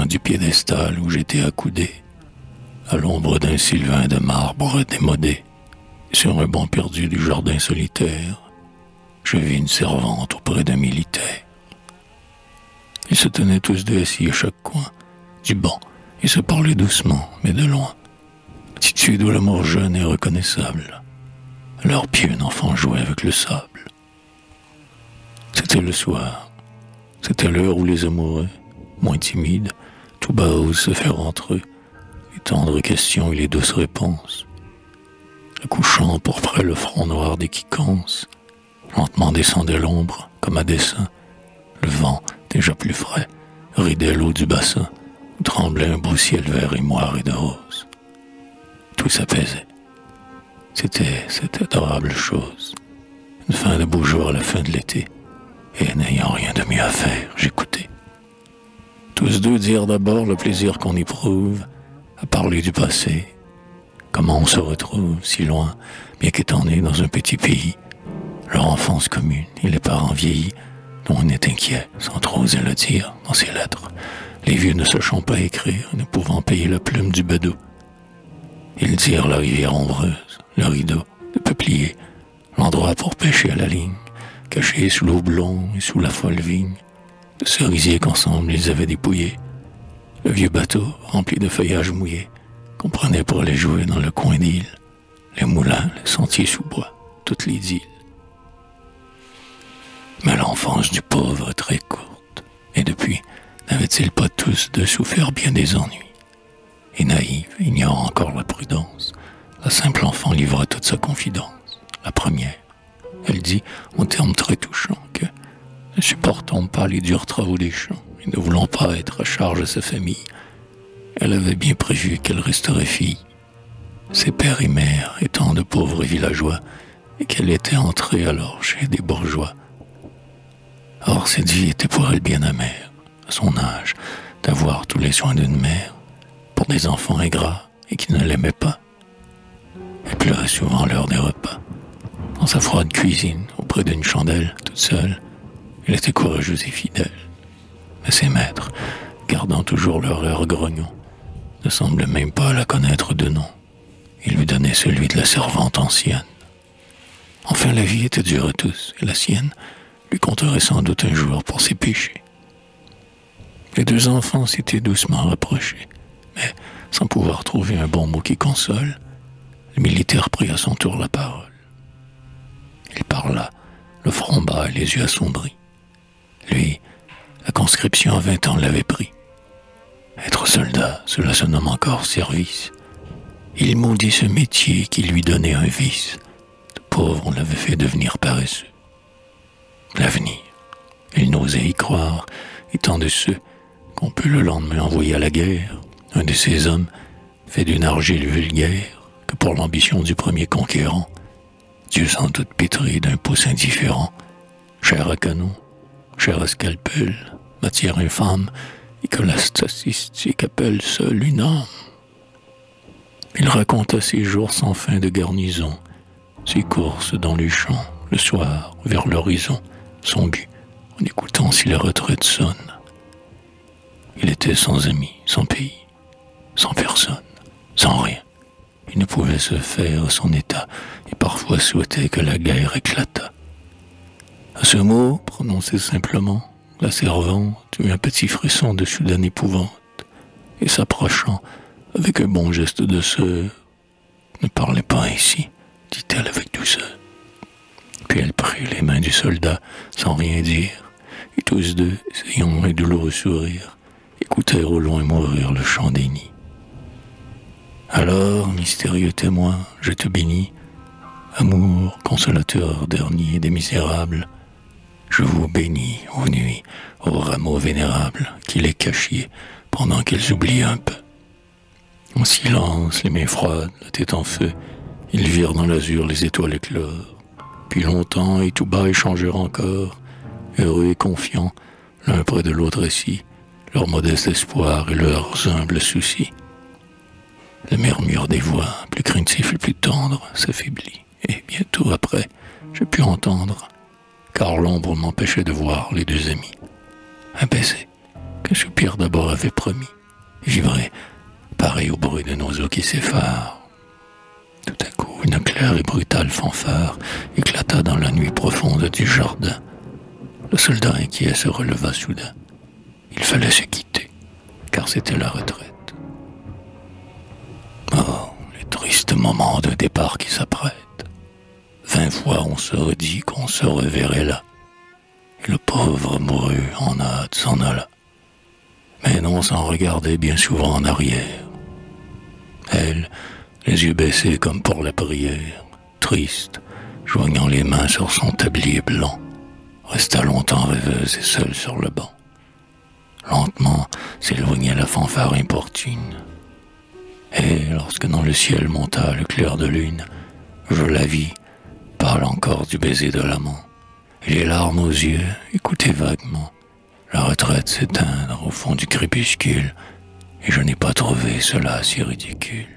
loin du piédestal où j'étais accoudé, à l'ombre d'un sylvain de marbre démodé, sur un banc perdu du jardin solitaire, je vis une servante auprès d'un militaire. Ils se tenaient tous deux assis à chaque coin du banc et se parlaient doucement, mais de loin. Attitude où l'amour jeune est reconnaissable. À leurs pieds, un enfant jouait avec le sable. C'était le soir. C'était l'heure où les amoureux, moins timides, tout bas osent se faire entre eux, les tendres questions et les douces réponses. Le couchant pourprait le front noir des quiconces. Lentement descendait l'ombre, comme à dessein. Le vent, déjà plus frais, ridait l'eau du bassin, où tremblait un beau ciel vert et moiré de rose. Tout s'apaisait. C'était cette adorable chose. Une fin de beau jour à la fin de l'été. Et n'ayant rien de mieux à faire, j'écoutais. Tous deux dirent d'abord le plaisir qu'on éprouve à parler du passé. Comment on se retrouve si loin, bien qu'étant né dans un petit pays, leur enfance commune et les parents vieillis, dont on est inquiet, sans trop oser le dire dans ses lettres, les vieux ne sachant pas écrire, ne pouvant payer la plume du bedeau. Ils dirent la rivière ombreuse, le rideau de peuplier, l'endroit pour pêcher à la ligne, caché sous l'eau blonde et sous la folle vigne, de cerisiers qu'ensemble ils avaient dépouillés, le vieux bateau rempli de feuillages mouillés, qu'on prenait pour aller jouer dans le coin d'île, les moulins, les sentiers sous bois, toute l'idylle. Mais l'enfance du pauvre est très courte, et depuis, n'avait-il pas tous deux souffert bien des ennuis? Et naïve, ignorant encore la prudence, la simple enfant livra toute sa confidence. La première, elle dit, en termes très touchants, que ne supportant pas les durs travaux des champs, et ne voulant pas être à charge de sa famille, elle avait bien prévu qu'elle resterait fille. Ses pères et mères étant de pauvres villageois, et qu'elle était entrée alors chez des bourgeois. Or cette vie était pour elle bien amère, à son âge, d'avoir tous les soins d'une mère, pour des enfants ingrats et qui ne l'aimaient pas. Elle pleurait souvent l'heure des repas. Dans sa froide cuisine, auprès d'une chandelle, toute seule, elle était courageuse et fidèle. Mais ses maîtres, gardant toujours leur air grognon, ne semblaient même pas la connaître de nom. Ils lui donnaient celui de la servante ancienne. Enfin, la vie était dure à tous, et la sienne lui compterait sans doute un jour pour ses péchés. Les deux enfants s'étaient doucement rapprochés, mais sans pouvoir trouver un bon mot qui console, le militaire prit à son tour la parole. Il parla, le front bas et les yeux assombris. Lui, la conscription à 20 ans l'avait pris. Être soldat, cela se nomme encore service. Il maudit ce métier qui lui donnait un vice. De pauvre, on l'avait fait devenir paresseux. L'avenir, il n'osait y croire, étant de ceux qu'on peut le lendemain envoyer à la guerre. Un de ces hommes, fait d'une argile vulgaire, que pour l'ambition du premier conquérant, Dieu sans doute pétri d'un pouce indifférent, chair à canon, chair à scalpel, matière infâme, et que la statistique appelle seule une âme. Il raconta ses jours sans fin de garnison, ses courses dans les champs, le soir, vers l'horizon, son but, en écoutant si la retraite sonne. Il était sans amis, sans pays, sans personne, sans rien. Il ne pouvait se faire à son état, et parfois souhaitait que la guerre éclatât. À ce mot, prononcé simplement, la servante eut un petit frisson de soudaine épouvante, et s'approchant avec un bon geste de sœur, « Ne parlez pas ainsi, dit-elle avec douceur. » Puis elle prit les mains du soldat sans rien dire, et tous deux, essayant un douloureux sourire, écoutèrent au loin mourir le chant des nids. Alors, mystérieux témoin, je te bénis, amour, consolateur dernier des misérables, je vous bénis, ô nuit, ô rameaux vénérables, qui les cachiez pendant qu'ils oubliaient un peu. En silence, les mains froides, la tête en feu, ils virent dans l'azur les étoiles éclore. Puis longtemps et tout bas échangèrent encore, heureux et confiants, l'un près de l'autre assis, leur modeste espoir et leurs humbles soucis. Le murmure des voix, plus craintif et plus tendre, s'affaiblit, et bientôt après, je pus entendre, car l'ombre m'empêchait de voir les deux amis. Un baiser, qu'un soupir d'abord avait promis. vibré, pareil au bruit de nos eaux qui s'effarent. Tout à coup, une claire et brutale fanfare éclata dans la nuit profonde du jardin. Le soldat inquiet se releva soudain. Il fallait se quitter, car c'était la retraite. Oh, les tristes moments de départ qui s'apprêtent. 20 fois on se redit qu'on se reverrait là. Et le pauvre mourut en hâte s'en alla. Mais non sans regarder bien souvent en arrière. Elle, les yeux baissés comme pour la prière, triste, joignant les mains sur son tablier blanc, resta longtemps rêveuse et seule sur le banc. Lentement s'éloignait la fanfare importune. Et lorsque dans le ciel monta le clair de lune, je la vis, pâle encore du baiser de l'amant, et les larmes aux yeux, écouter vaguement la retraite s'éteindre au fond du crépuscule, et je n'ai pas trouvé cela si ridicule.